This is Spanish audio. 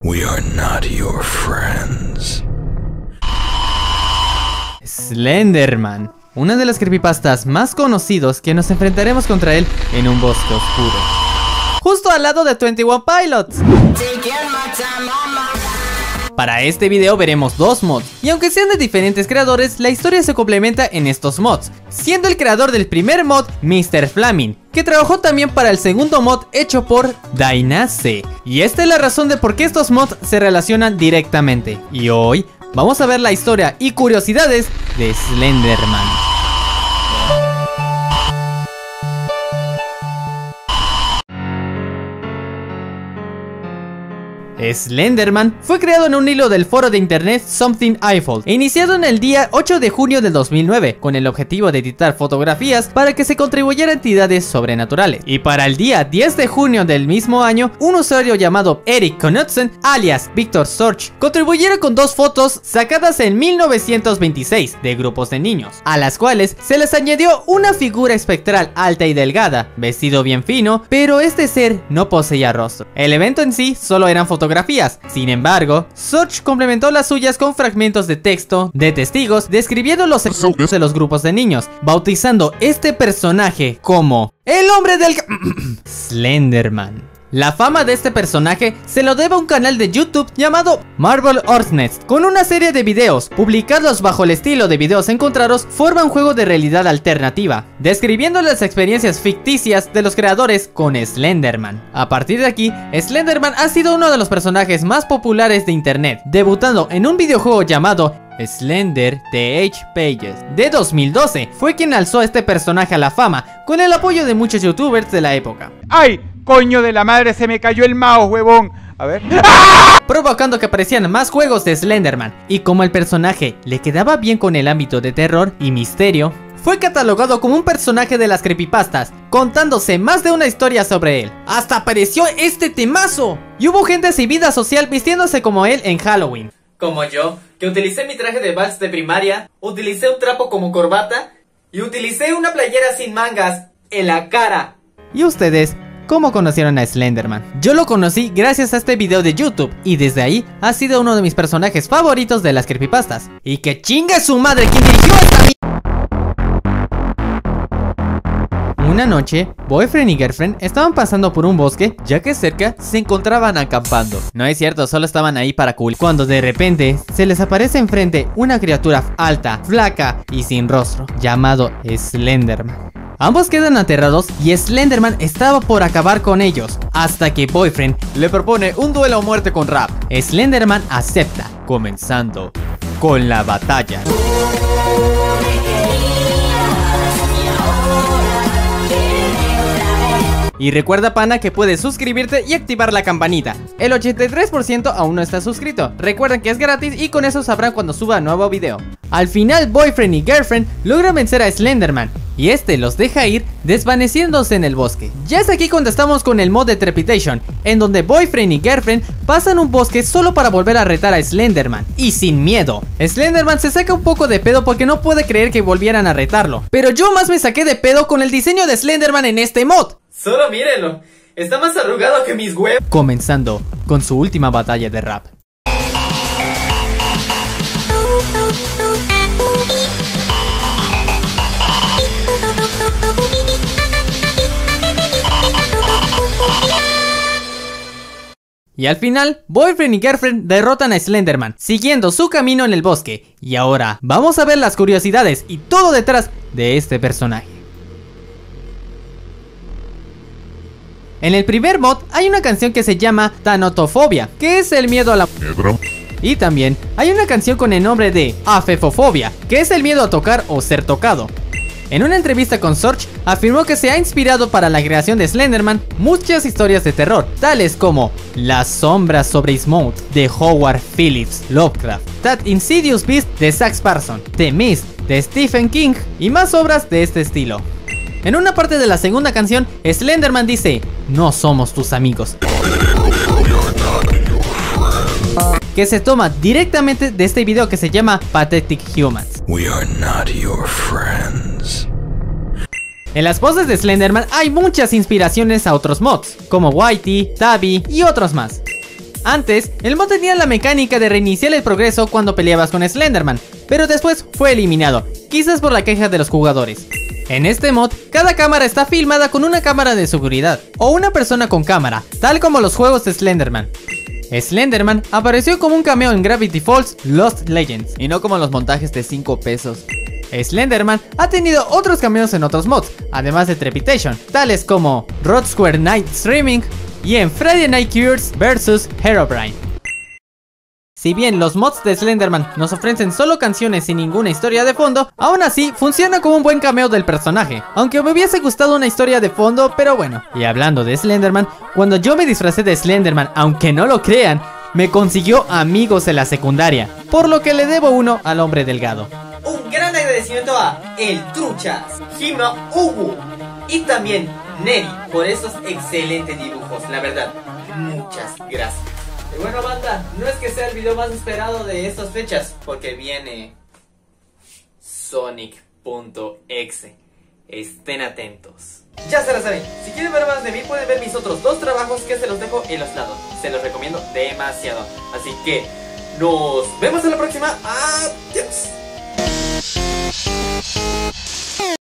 We are not your friends. Slenderman, una de las creepypastas más conocidos que nos enfrentaremos contra él en un bosque oscuro, justo al lado de 21 Pilots. Para este video veremos dos mods, y aunque sean de diferentes creadores, la historia se complementa en estos mods, siendo el creador del primer mod Mr. Flaming, que trabajó también para el segundo mod hecho por Dynace. Y esta es la razón de por qué estos mods se relacionan directamente. Y hoy vamos a ver la historia y curiosidades de Slenderman. Slenderman fue creado en un hilo del foro de internet Something Awful, iniciado en el día 8 de junio del 2009, con el objetivo de editar fotografías para que se contribuyera a entidades sobrenaturales. Y para el día 10 de junio del mismo año, un usuario llamado Eric Knudsen, alias Victor Sorge, contribuyera con dos fotos sacadas en 1926 de grupos de niños, a las cuales se les añadió una figura espectral alta y delgada, vestido bien fino, pero este ser no poseía rostro. El evento en sí solo eran fotografías. Sin embargo, Sorge complementó las suyas con fragmentos de texto de testigos describiendo los eventos de los grupos de niños, bautizando este personaje como el hombre del Slenderman. La fama de este personaje se lo debe a un canal de YouTube llamado Marble Hornets, con una serie de videos publicados bajo el estilo de videos encontrados. Forma un juego de realidad alternativa, describiendo las experiencias ficticias de los creadores con Slenderman. A partir de aquí, Slenderman ha sido uno de los personajes más populares de internet, debutando en un videojuego llamado Slender The Age Pages de 2012. Fue quien alzó a este personaje a la fama, con el apoyo de muchos youtubers de la época. ¡Ay! ¡Coño de la madre! ¡Se me cayó el mouse, huevón! A ver... provocando que aparecieran más juegos de Slenderman. Y como el personaje le quedaba bien con el ámbito de terror y misterio, fue catalogado como un personaje de las creepypastas, contándose más de una historia sobre él. ¡Hasta apareció este temazo! Y hubo gente sin vida social vistiéndose como él en Halloween. Como yo, que utilicé mi traje de vals de primaria, utilicé un trapo como corbata y utilicé una playera sin mangas en la cara. ¿Y ustedes cómo conocieron a Slenderman? Yo lo conocí gracias a este video de YouTube, y desde ahí ha sido uno de mis personajes favoritos de las creepypastas. Y que chingue su madre quien dirigió esta mierda. Una noche, Boyfriend y Girlfriend estaban pasando por un bosque, ya que cerca se encontraban acampando. No es cierto, solo estaban ahí para cool, cuando de repente se les aparece enfrente una criatura alta, flaca y sin rostro, llamado Slenderman. Ambos quedan aterrados y Slenderman estaba por acabar con ellos, hasta que Boyfriend le propone un duelo a muerte con Rap. Slenderman acepta, comenzando con la batalla. Y recuerda, pana, que puedes suscribirte y activar la campanita. El 83% aún no está suscrito. Recuerden que es gratis y con eso sabrán cuando suba nuevo video. Al final, Boyfriend y Girlfriend logran vencer a Slenderman, y este los deja ir desvaneciéndose en el bosque. Ya es aquí cuando estamos con el mod de Trepitation, en donde Boyfriend y Girlfriend pasan un bosque solo para volver a retar a Slenderman, y sin miedo. Slenderman se saca un poco de pedo porque no puede creer que volvieran a retarlo, pero yo más me saqué de pedo con el diseño de Slenderman en este mod. Solo mírenlo, está más arrugado que mis huevos. Comenzando con su última batalla de Rap. Y al final, Boyfriend y Girlfriend derrotan a Slenderman, siguiendo su camino en el bosque. Y ahora, vamos a ver las curiosidades y todo detrás de este personaje. En el primer mod hay una canción que se llama Thanatofobia, que es el miedo a la piedra. Y también hay una canción con el nombre de Afefofobia, que es el miedo a tocar o ser tocado. En una entrevista con Sorge, afirmó que se ha inspirado para la creación de Slenderman muchas historias de terror, tales como Las sombras sobre Innsmouth de Howard Phillips Lovecraft, That Insidious Beast de Zach Parson, The Mist de Stephen King y más obras de este estilo. En una parte de la segunda canción, Slenderman dice: "No somos tus amigos", que se toma directamente de este video que se llama Pathetic Humans. We are not your friends. En las poses de Slenderman hay muchas inspiraciones a otros mods, como Whitey, Tabby y otros más. Antes, el mod tenía la mecánica de reiniciar el progreso cuando peleabas con Slenderman, pero después fue eliminado, quizás por la queja de los jugadores. En este mod, cada cámara está filmada con una cámara de seguridad, o una persona con cámara, tal como los juegos de Slenderman. Slenderman apareció como un cameo en Gravity Falls Lost Legends, y no como los montajes de 5 pesos. Slenderman ha tenido otros cameos en otros mods, además de Trepitation, tales como Rod Square Night Streaming y en Friday Night Cures vs Herobrine. Si bien los mods de Slenderman nos ofrecen solo canciones sin ninguna historia de fondo, aún así funciona como un buen cameo del personaje, aunque me hubiese gustado una historia de fondo, pero bueno. Y hablando de Slenderman, cuando yo me disfracé de Slenderman, aunque no lo crean, me consiguió amigos en la secundaria, por lo que le debo uno al hombre delgado. Un gran agradecimiento a El Truchas, Hima Ubu y también Neri por esos excelentes dibujos, la verdad, muchas gracias. Y bueno, banda, no es que sea el video más esperado de estas fechas, porque viene Sonic.exe. Estén atentos. Ya se la saben, si quieren ver más de mí pueden ver mis otros 2 trabajos que se los dejo en los lados. Se los recomiendo demasiado. Así que nos vemos en la próxima. Adiós.